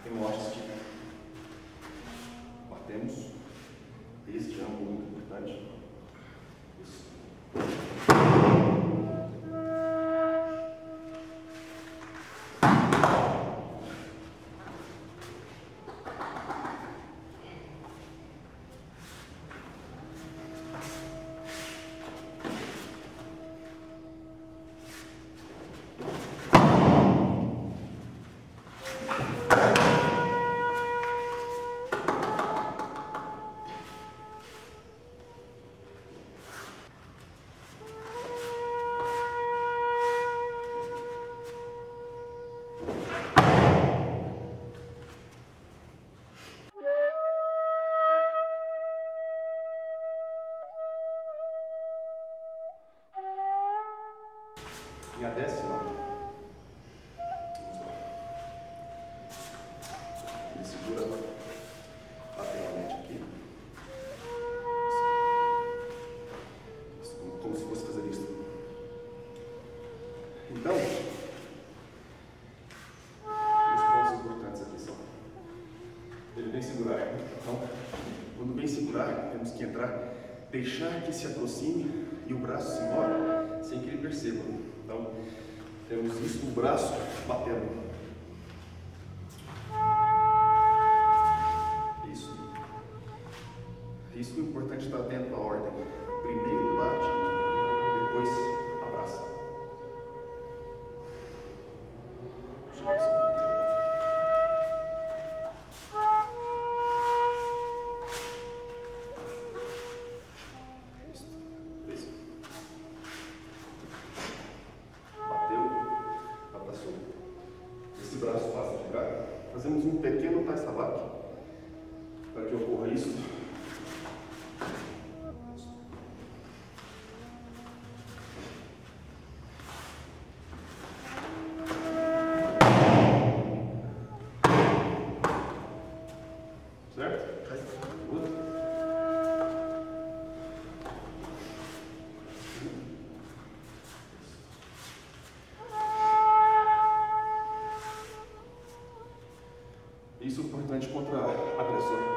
Remote, batemos. Este ângulo muito importante. Isso. E a décima, ele segura lateralmente aqui, como se fosse fazer isso. Então, os pontos importantes aqui são, ele vem segurar. Então, quando vem segurar, temos que entrar, deixar que se aproxime e o braço se move sem que ele perceba. Então, temos isso no braço batendo. Isso. Isso é importante estar atento à ordem. Primeiro bate, depois abraça. Esse braço passa de cá. Fazemos um pequeno taisabaki para que ocorra isso. Certo? Isso é importante contra a agressão.